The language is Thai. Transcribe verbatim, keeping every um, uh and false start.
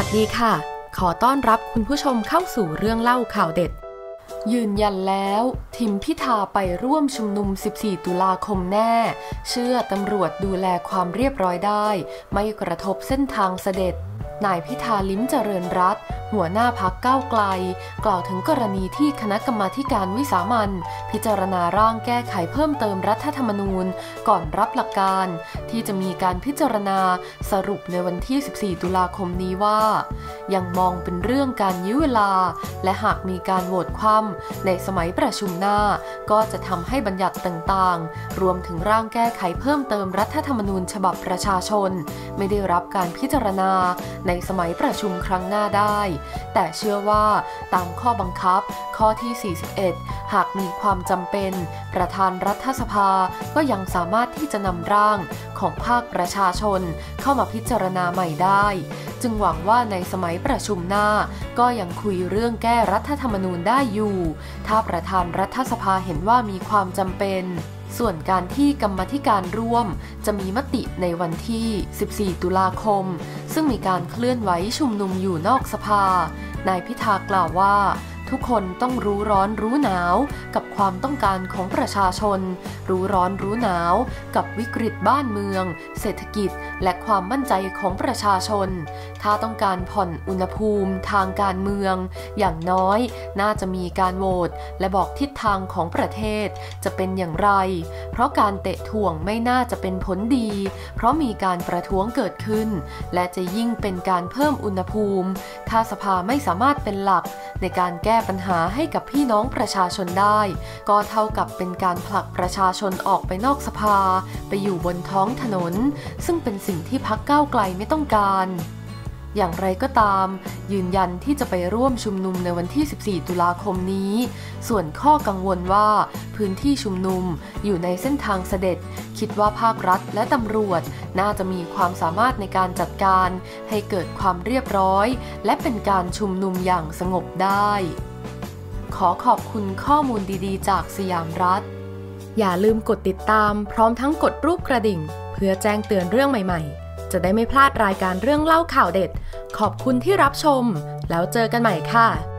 สดีค่ะขอต้อนรับคุณผู้ชมเข้าสู่เรื่องเล่าข่าวเด็ดยืนยันแล้วทิมพิธาไปร่วมชุมนุมสิบสี่ตุลาคมแน่เชื่อตำรวจดูแลความเรียบร้อยได้ไม่กระทบเส้นทางเสด็จนายพิธาลิ้มเจริญรัตน์หัวหน้าพรรคก้าวไกลกล่าวถึงกรณีที่คณะกรรมาธิการวิสามัญพิจารณาร่างแก้ไขเพิ่มเติมรัฐธรรมนูญก่อนรับหลักการที่จะมีการพิจารณาสรุปในวันที่สิบสี่ตุลาคมนี้ว่ายังมองเป็นเรื่องการยื้อเวลาและหากมีการโหวตคว่ำในสมัยประชุมหน้าก็จะทำให้บัญญัติต่างๆรวมถึงร่างแก้ไขเพิ่มเติมรัฐธรรมนูญฉบับประชาชนไม่ได้รับการพิจารณาในสมัยประชุมครั้งหน้าได้แต่เชื่อว่าตามข้อบังคับข้อที่สี่สิบเอ็ดหากมีความจำเป็นประธานรัฐสภาก็ยังสามารถที่จะนำร่างของภาคประชาชนเข้ามาพิจารณาใหม่ได้จึงหวังว่าในสมัยประชุมหน้าก็ยังคุยเรื่องแก้รัฐธรรมนูญได้อยู่ถ้าประธานรัฐสภาเห็นว่ามีความจำเป็นส่วนการที่กรรมาธิการร่วมจะมีมติในวันที่สิบสี่ตุลาคมซึ่งมีการเคลื่อนไหวชุมนุมอยู่นอกสภานายพิธากล่าวว่าทุกคนต้องรู้ร้อนรู้หนาวกับความต้องการของประชาชนรู้ร้อนรู้หนาวกับวิกฤตบ้านเมืองเศรษฐกิจและความมั่นใจของประชาชนถ้าต้องการผ่อนอุณหภูมิทางการเมืองอย่างน้อยน่าจะมีการโหวตและบอกทิศทางของประเทศจะเป็นอย่างไรเพราะการเตะถ่วงไม่น่าจะเป็นผลดีเพราะมีการประท้วงเกิดขึ้นและจะยิ่งเป็นการเพิ่มอุณหภูมิถ้าสภาไม่สามารถเป็นหลักในการแก้ปัญหาให้กับพี่น้องประชาชนได้ก็เท่ากับเป็นการผลักประชาชนออกไปนอกสภาไปอยู่บนท้องถนนซึ่งเป็นสิ่งที่พรรคก้าวไกลไม่ต้องการอย่างไรก็ตามยืนยันที่จะไปร่วมชุมนุมในวันที่สิบสี่ตุลาคมนี้ส่วนข้อกังวลว่าพื้นที่ชุมนุมอยู่ในเส้นทางเสด็จคิดว่าภาครัฐและตำรวจน่าจะมีความสามารถในการจัดการให้เกิดความเรียบร้อยและเป็นการชุมนุมอย่างสงบได้ขอขอบคุณข้อมูลดีๆจากสยามรัฐอย่าลืมกดติดตามพร้อมทั้งกดรูปกระดิ่งเพื่อแจ้งเตือนเรื่องใหม่ๆจะได้ไม่พลาดรายการเรื่องเล่าข่าวเด็ดขอบคุณที่รับชมแล้วเจอกันใหม่ค่ะ